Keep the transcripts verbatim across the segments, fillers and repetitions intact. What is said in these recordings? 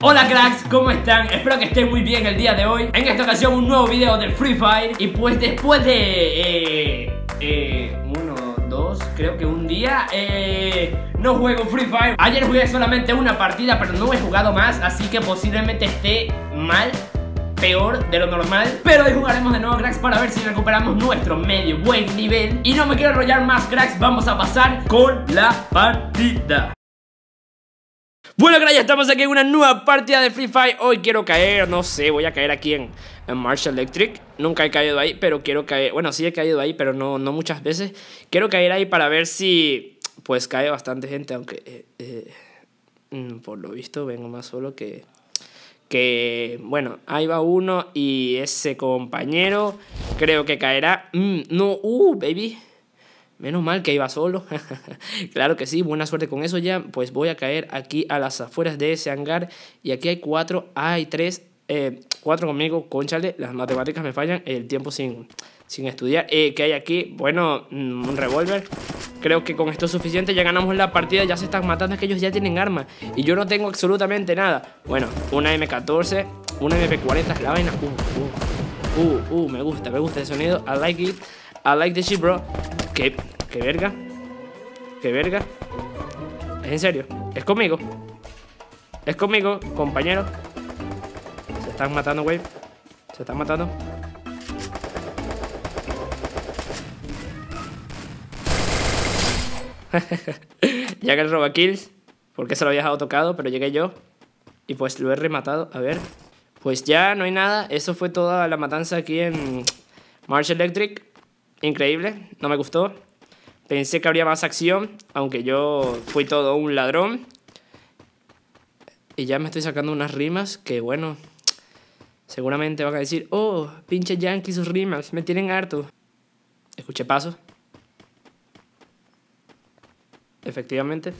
Hola cracks, ¿cómo están? Espero que estén muy bien el día de hoy. En esta ocasión un nuevo video del Free Fire. Y pues después de... Eh, eh, uno, dos, creo que un día eh, no juego Free Fire. Ayer jugué solamente una partida, pero no he jugado más, así que posiblemente esté mal, peor de lo normal. Pero hoy jugaremos de nuevo, cracks, para ver si recuperamos nuestro medio buen nivel. Y no me quiero enrollar más, cracks, vamos a pasar con la partida. Bueno, cracks, ya estamos aquí en una nueva partida de Free Fire. Hoy quiero caer, no sé, voy a caer aquí en, en Marshall Electric. Nunca he caído ahí, pero quiero caer. Bueno, sí he caído ahí, pero no, no muchas veces. Quiero caer ahí para ver si pues cae bastante gente. Aunque eh, eh, por lo visto vengo más solo que... Que, bueno, ahí va uno y ese compañero creo que caerá. Mm, no, uh, baby. Menos mal que iba solo. Claro que sí, buena suerte con eso ya. Pues voy a caer aquí a las afueras de ese hangar. Y aquí hay cuatro, hay tres, eh, cuatro conmigo. Cónchale, las matemáticas me fallan. El tiempo sin, sin estudiar. Eh, ¿Qué hay aquí? Bueno, un revólver. Creo que con esto es suficiente, ya ganamos la partida, ya se están matando, es que ellos ya tienen armas y yo no tengo absolutamente nada. Bueno, una eme catorce, una eme pe cuarenta es la vaina. Uh, uh, uh, uh, me gusta, me gusta el sonido, I like it, I like the shit, bro. ¿Qué? ¿Qué verga? ¿Qué verga? ¿Es en serio? ¿Es conmigo? ¿Es conmigo, compañero? Se están matando, güey. Se están matando. Ya que el roba kills, porque se lo había dejado tocado, pero llegué yo y pues lo he rematado. A ver, pues ya no hay nada. Eso fue toda la matanza aquí en Marshall Electric. Increíble, no me gustó. Pensé que habría más acción, aunque yo fui todo un ladrón. Y ya me estoy sacando unas rimas que, bueno, seguramente van a decir: oh, pinche Yankee, sus rimas me tienen harto. Escuché pasos. Efectivamente.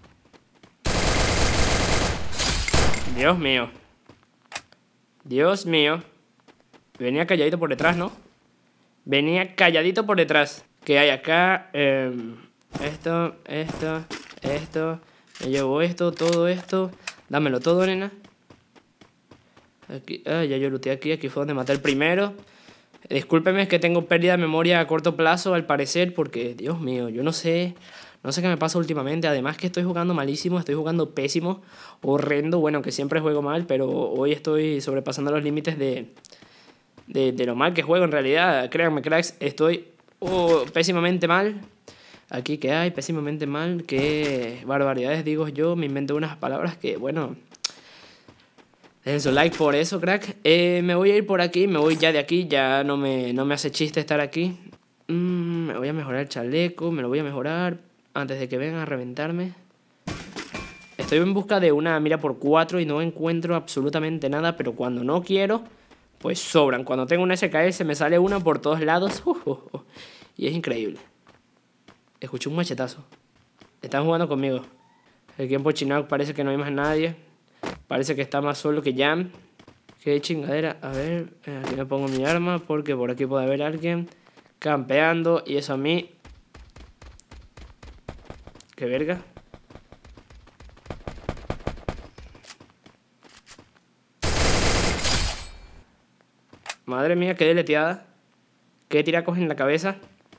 Dios mío. Dios mío. Venía calladito por detrás, ¿no? Venía calladito por detrás. ¿Qué hay acá? Eh, esto, esto, esto. Me llevo esto, todo esto. Dámelo todo, nena. Aquí, ah, ya yo looteé aquí. Aquí fue donde maté el primero. Discúlpeme, es que tengo pérdida de memoria a corto plazo, al parecer, porque, Dios mío, yo no sé... No sé qué me pasa últimamente, además que estoy jugando malísimo, estoy jugando pésimo, horrendo, bueno, que siempre juego mal, pero hoy estoy sobrepasando los límites de, de, de lo mal que juego en realidad. Créanme, cracks, estoy oh, pésimamente mal. Aquí que hay, pésimamente mal, qué barbaridades digo yo, me invento unas palabras que, bueno... Dejen su like por eso, crack. Eh, me voy a ir por aquí, me voy ya de aquí, ya no me, no me hace chiste estar aquí. Mm, me voy a mejorar el chaleco, me lo voy a mejorar... antes de que vengan a reventarme. Estoy en busca de una mira por cuatro y no encuentro absolutamente nada, pero cuando no quiero, pues sobran. Cuando tengo una ese ka ese me sale una por todos lados. Uh, uh, uh. Y es increíble. Escuché un machetazo. Están jugando conmigo. Aquí en Pochinac parece que no hay más nadie. Parece que está más solo que Jam. Qué chingadera. A ver, aquí me pongo mi arma porque por aquí puede haber alguien campeando y eso a mí... ¿Qué verga? Madre mía, qué deleteada. Qué tiracos en la cabeza.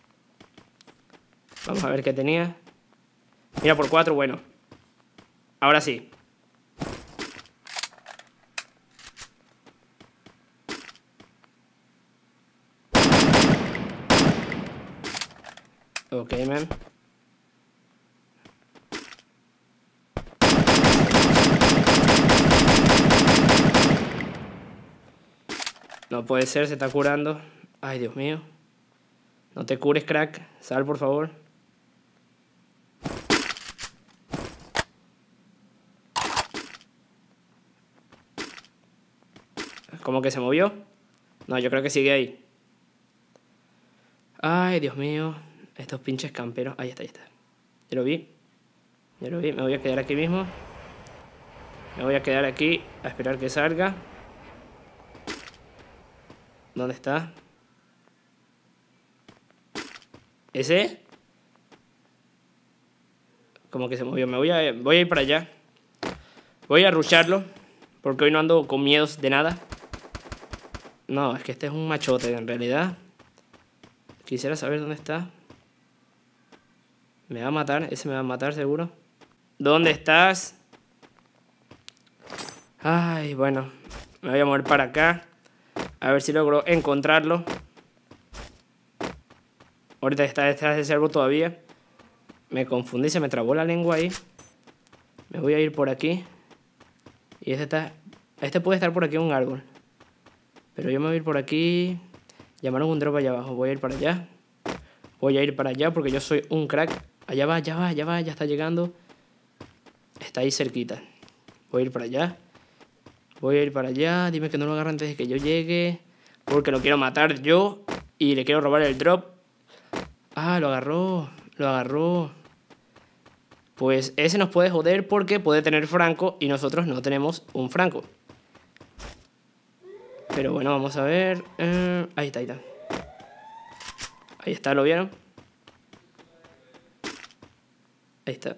Vamos a ver qué tenía. Mira por cuatro, bueno. Ahora sí. Ok, man. No puede ser, se está curando. Ay, Dios mío. No te cures, crack. Sal, por favor. ¿Cómo que se movió? No, yo creo que sigue ahí. Ay, Dios mío. Estos pinches camperos. Ahí está, ahí está. Ya lo vi. Ya lo vi. Me voy a quedar aquí mismo. Me voy a quedar aquí a esperar que salga. ¿Dónde está? ¿Ese? Como que se movió. Me voy a, voy a ir para allá. Voy a rusharlo. Porque hoy no ando con miedos de nada. No, es que este es un machote en realidad. Quisiera saber dónde está. Me va a matar, ese me va a matar seguro. ¿Dónde estás? Ay, bueno. Me voy a mover para acá. A ver si logro encontrarlo. Ahorita está detrás de cervo todavía. Me confundí, se me trabó la lengua ahí. Me voy a ir por aquí. Y este está... Este puede estar por aquí en un árbol. Pero yo me voy a ir por aquí. Llamaron un drop allá abajo. Voy a ir para allá. Voy a ir para allá porque yo soy un crack. Allá va, allá va, allá va, ya está llegando. Está ahí cerquita. Voy a ir para allá. Voy a ir para allá. Dime que no lo agarren antes de que yo llegue. Porque lo quiero matar yo. Y le quiero robar el drop. Ah, lo agarró. Lo agarró. Pues ese nos puede joder porque puede tener franco. Y nosotros no tenemos un franco. Pero bueno, vamos a ver. Eh, ahí está, ahí está. Ahí está, ¿lo vieron? Ahí está.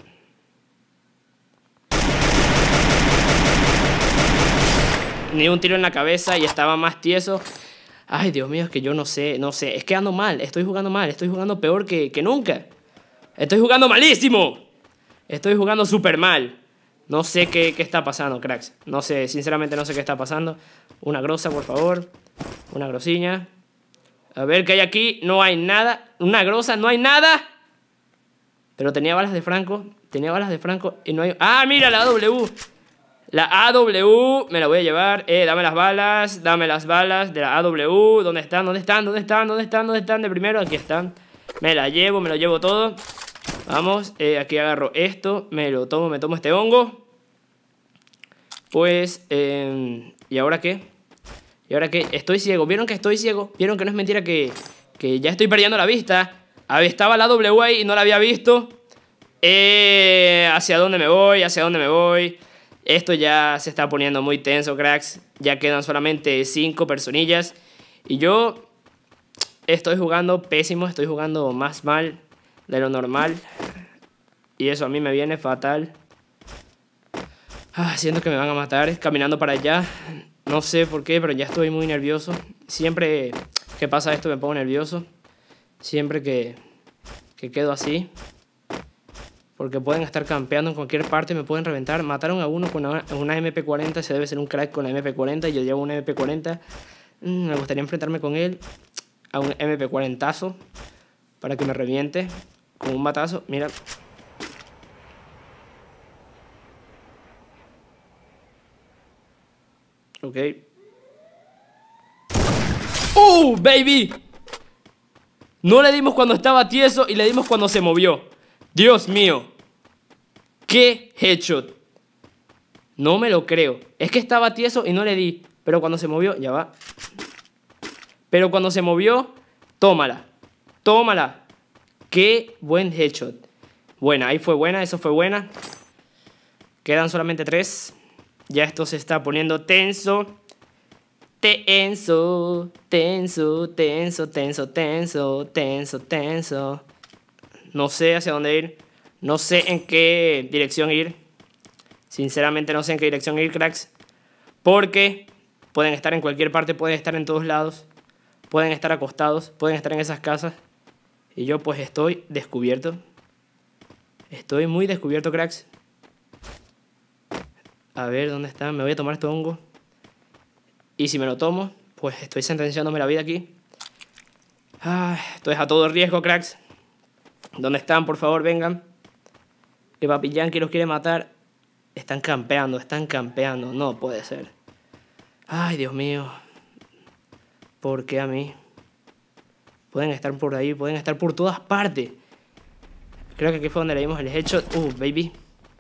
Ni un tiro en la cabeza y estaba más tieso. Ay, Dios mío, es que yo no sé, no sé. Es que ando mal, estoy jugando mal. Estoy jugando peor que, que nunca. Estoy jugando malísimo. Estoy jugando súper mal. No sé qué, qué está pasando, cracks. No sé, sinceramente no sé qué está pasando. Una grosa, por favor. Una grosiña. A ver qué hay aquí. No hay nada. Una grosa, no hay nada. Pero tenía balas de franco. Tenía balas de franco y no hay... ¡Ah, mira la A W! La A W, me la voy a llevar. Eh, dame las balas, dame las balas de la A W. ¿Dónde están? ¿Dónde están? ¿Dónde están? ¿Dónde están? ¿Dónde están? De primero, aquí están. Me la llevo, me lo llevo todo. Vamos, eh, aquí agarro esto. Me lo tomo, me tomo este hongo. Pues, eh, ¿y ahora qué? ¿Y ahora qué? Estoy ciego. ¿Vieron que estoy ciego? ¿Vieron que no es mentira que, que ya estoy perdiendo la vista? A ver, estaba la A W ahí y no la había visto. Eh, ¿hacia dónde me voy? ¿Hacia dónde me voy? Esto ya se está poniendo muy tenso, cracks. Ya quedan solamente cinco personillas. Y yo estoy jugando pésimo. Estoy jugando más mal de lo normal. Y eso a mí me viene fatal. Ah, siento que me van a matar caminando para allá. No sé por qué, pero ya estoy muy nervioso. Siempre que pasa esto me pongo nervioso. Siempre que, que quedo así. Porque pueden estar campeando en cualquier parte, me pueden reventar. Mataron a uno con una, una M P cuarenta, se debe ser un crack con la M P cuarenta. Y yo llevo una M P cuarenta. Mm, me gustaría enfrentarme con él a un M P cuarentazo para que me reviente con un batazo. Mira. Ok. ¡Uh, baby! No le dimos cuando estaba tieso y le dimos cuando se movió. Dios mío. ¡Qué headshot! No me lo creo. Es que estaba tieso y no le di. Pero cuando se movió, ya va. Pero cuando se movió, tómala. Tómala. ¡Qué buen headshot! Buena, ahí fue buena, eso fue buena. Quedan solamente tres. Ya esto se está poniendo tenso. Tenso, tenso, tenso, tenso, tenso, tenso, tenso. No sé hacia dónde ir. No sé en qué dirección ir. Sinceramente no sé en qué dirección ir, cracks. Porque pueden estar en cualquier parte, pueden estar en todos lados. Pueden estar acostados, pueden estar en esas casas. Y yo pues estoy descubierto. Estoy muy descubierto, cracks. A ver, ¿dónde está? Me voy a tomar este hongo. Y si me lo tomo, pues estoy sentenciándome la vida aquí. Ay, esto es a todo riesgo, cracks. ¿Dónde están? Por favor, vengan. Que Papi Yankee los quiere matar. Están campeando, están campeando. No puede ser. Ay, Dios mío. ¿Por qué a mí? Pueden estar por ahí, pueden estar por todas partes. Creo que aquí fue donde le dimos el headshot. Uh, baby.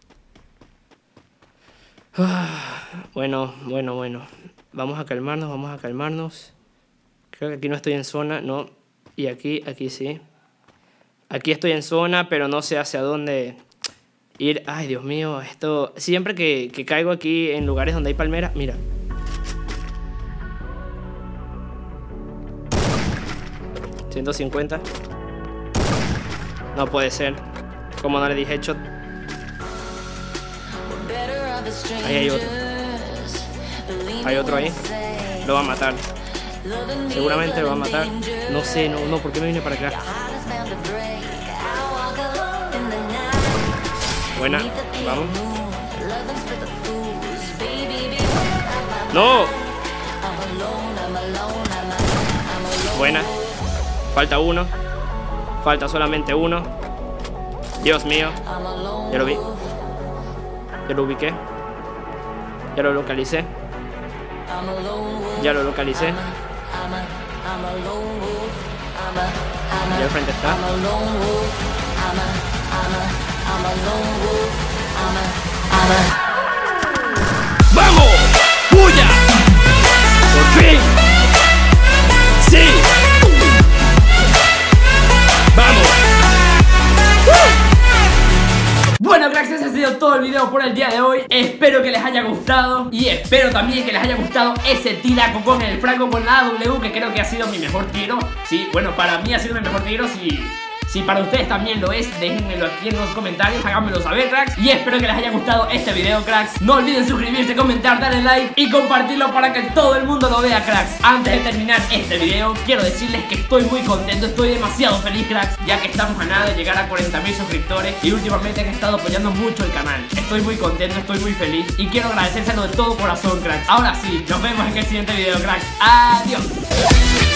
Ah, bueno, bueno, bueno. Vamos a calmarnos, vamos a calmarnos. Creo que aquí no estoy en zona, no. Y aquí, aquí sí. Aquí estoy en zona, pero no sé hacia dónde ir. Ay, Dios mío, esto... Siempre que, que caigo aquí en lugares donde hay palmeras... Mira. ciento cincuenta. No puede ser. ¿Cómo no le dije headshot? Ahí hay otro. Hay otro ahí. Lo va a matar. Seguramente lo va a matar. No sé, no, no, ¿por qué me vine para acá? Buena, vamos. ¡No! Buena. Falta uno. Falta solamente uno. Dios mío. Ya lo vi. Ya lo ubiqué. Ya lo localicé. Ya lo localicé. Ya al frente está. ¡Vamos! ¡Puya! ¡Por fin! ¡Sí! ¡Vamos! Bueno, cracks, ese ha sido todo el video por el día de hoy. Espero que les haya gustado. Y espero también que les haya gustado ese tiraco con el Franco con la A W, que creo que ha sido mi mejor tiro. Sí, bueno, para mí ha sido mi mejor tiro. Si, si para ustedes también lo es, déjenmelo aquí en los comentarios, háganmelo saber, cracks. Y espero que les haya gustado este video, cracks. No olviden suscribirse, comentar, darle like y compartirlo para que todo el mundo lo vea, cracks. Antes de terminar este video, quiero decirles que estoy muy contento, estoy demasiado feliz, cracks, ya que estamos a nada de llegar a cuarenta mil suscriptores. Y últimamente han estado apoyando mucho el canal. Estoy muy contento, estoy muy feliz y quiero agradecérselo de todo corazón, cracks. Ahora sí, nos vemos en el siguiente video, cracks. Adiós.